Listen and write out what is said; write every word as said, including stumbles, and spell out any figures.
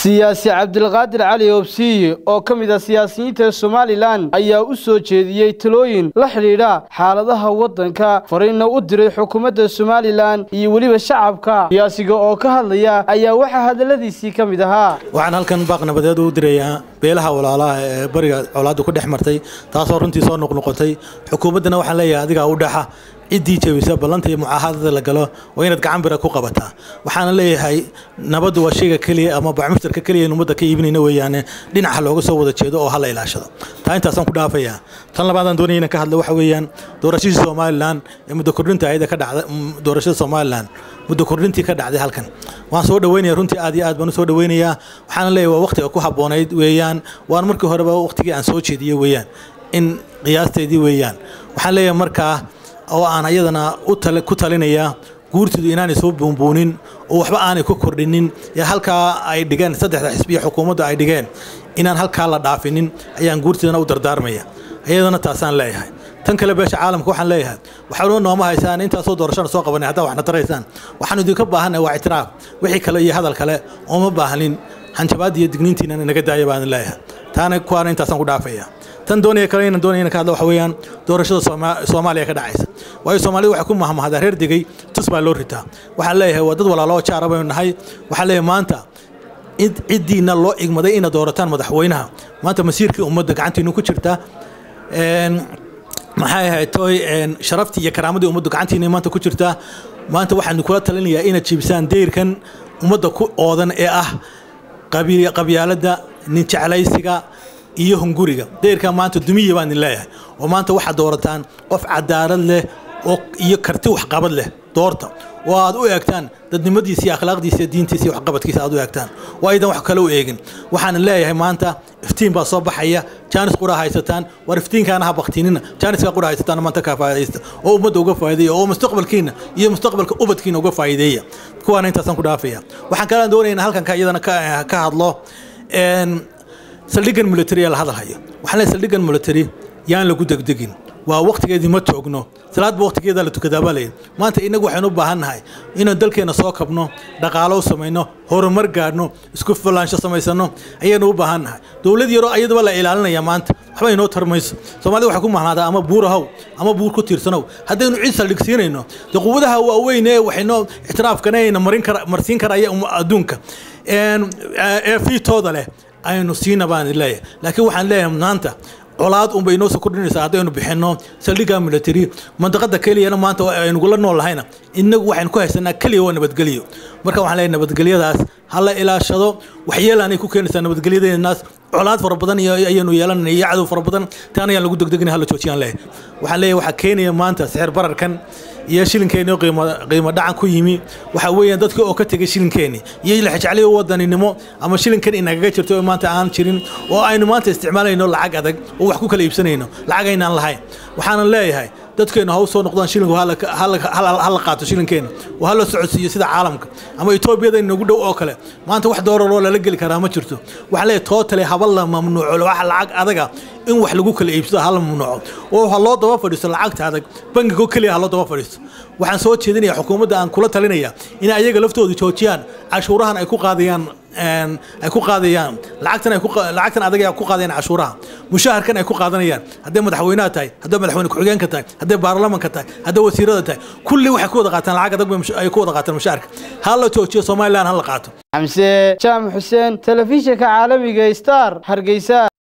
siyaasi Cabdilqaadir Cali Obsiye oo ka mid ah siyaasiyiinta Somaliland ayaa u soo jeediyay talooyin la xiriira xaaladaha wadanka fariina u diray xukuumadda Somaliland iyo waliba shacabka siyaasiga oo ka hadlaya ayaa waxa hadaladiisii ka mid ahaa waxaan halkan baaq nabadeed u dirayaa beelaha walaalaha ee bariga colaadu ku dhex martay taasoo runtii soo noqnoqotay xukuumaddana waxaan leeyahay adiga u dhaxa idii jabisa balanta iyo mucaahadada la galo waa inaad gacan bira ku qabataa waxaan leeyahay nabadu waa shayga kaliya ama bacmushtarka kaliya ummadda ka iibinayna weeyaan dhinaca looga soo wada jeedo oo hal ilaashado taa intaasaan ku dhaafayaa tan labaadaan doonayay inaan ka hadlo waxa weeyaan doorashada Somaliland ee muddo kordhinta ayda ka dhacday doorashada Somaliland muddo kordhintii ka dhacday halkan waan soo dhaweynayaa runtii aad iyo aad baan u soo dhaweynayaa waxaan leeyahay waa waqtiga ku haboonayd weeyaan waan markii horeba waqtigii aan soo jeediyay weeyaan in qiyaasteedii weeyaan waxaan leeyahay markaa oo aan ayadana u tale ku talinaya guurtidu inaanay soo buunbuunin oo waxba aanay ku kordhinin ya halka ay dhigeen saddexda xisbiya xukuumadda ay dhigeen inaan halka la dhaafinin ayaan guurtidana u dardaarmaya ayadana taasaan leeyahay tan kale beesha caalamka waxaan leeyahay waxa loo nooma haysaan inta soo doorashada soo qabanay hadda waxna taraysaan waxaan idinka baahanahay waa itiraaf wixii kale iyo hadal kale oo ma baahanin hanjabaad iyo digniintiina naga daaya baan leeyahay taana kuwana intaasaan ku dhaafaya tan doonaya kale inaan doonayna ka hadlo waxa weeyaan doorashada Soomaaliya ka dhacaysa waayo Soomaalidu waxa ku mahmahada reer digay tus baa loo ritaa waxa leeyahay wadad walaalo jaaraba nahay waxa leeyahay maanta id cidiina loo igmaday in doorataan madaxweynaha maanta masiirkii ummadda gacantiina ku jirta een maxay ahayd toy een sharaftii iyo karaamadii ummadda gacantiina maanta ku jirta maanta waxaan kula talinayaa in jibsaan deerkan ummadda ku oodan ee ah qabiil qabyaalada nin jeclaysiga iyo hunguriga deerka maanta dumiye baan leeyahay oo maanta waxa doorataan qof cadaalad leh oo iyo karti wax qabad leh doorta oo aad u eegtaan dadnimadiisa iyo akhlaaqdiisa iyo diintiisa iyo wax qabadkiisa aad u eegtaan waa idan wax kale u eegin waxaan leeyahay maanta iftiin baa soo baxaya jaanis qura haysataan war iftiinkaana ha baqtiinina jaaniska qura haysataan maanta ka faa'iideysta oo ummadda uga faa'iideeyo oo mustaqbalkiina iyo mustaqbalka ubadkiina uga faa'iideeya kuwaana intaasaan ku dhaafaya waxaan kala doonaynaa halkan ka iyadana ka hadlo een saldhigan military la hadalhayo waxaan leeyahay saldhigan military yaan lagu degdegin waa waqtigeedii ma joogno salaad waqtigeeda la tukadaa baa maanta inagu waxaan u baahanahay inaan dalkeena soo kabno dhaqaale u sameeyno horumar gaarno isku filaansho sameysano ayaan u baahanahay dawlad yaro ayadaba la ilaalinaya maanta waxba inoo tarmayso Soomaalidu waxa ku mahnaada ama buurahow ama buur ku tiirsanow hadaynu cid saldhigsiinayno quwadaha waaweyn ee waxayno ictiraafkanayna marin kara marsiin karaya adduunka een ee fiitooda leh aynu siina baan leeyahay laakiin waxaan leeyahay maanta colaad um bay noo soo kordhinaysaa hadaynu bixino saldhiga military mandaqada kaliya maanta aynu gula noolahayna inagu waxaan ku haysanaa kaliya waa nabadgeliyo marka waxaan leeyahay nabadgelyadaas hala ilaashado waxyeelaan ku keenaysaa nabadgelyadeenaas colaad fara badan iyo aynu yeelanay cadow fara badan taana ayaan lagu degdegin hala joojiyaan leeyahay waxaan leeyahay waxa keenaya maanta sixir bararkan iyo shilinkeena qiimo qiimo dhacan ku yimi waxa weeyaan dadka oo ka tagay shilinkeeni iyo la xajacliyo wadaninimo ama shilinkan inaga jirto maanta aan jirin oo aynu maanta isticmaalayno lacag adag oo wax ku kala iibsanayno lacag aynaan lahayn waxaan leeyahay dadkeena haw soo noqdaan shilinku hal hal qaato shilinkeena oo hal socodsiyo sida caalamka ama Ethiopia inagu dhow oo kale maanta wax doorar oo la gali karaa ma jirto waxa leeyahay total habal la mamnuuco wax lacag adaga in wax lagu kala iibsado hal mamnuuco oo waxa loo daba fadhiisto lacagta adag bangiga kaliya loo daba fadhiisto waxaan soo jeedinayaa xukuumadda aan kula talinaya in ayaga laftoodu joojiyaan cashuurahan ay ku qaadayaan een ay ku qaadayaan lacagtan ay ku lacagtan adag ay ku qaadayaan cashuuraha mushaharkan ay ku qaadanayaan haday madaxweynaha tahay haday madaxweyne ku xigeenka tahay haday baarlamaanka tahay haday wasiirada tahay kulli waxay ku wada qaataan lacag adag ay ku wada qaataan mushaharka hal la joojiyo Soomaaliland hal la qaato Xamse Jaam Xuseen telefishinka caalamiga Star Hargeysa.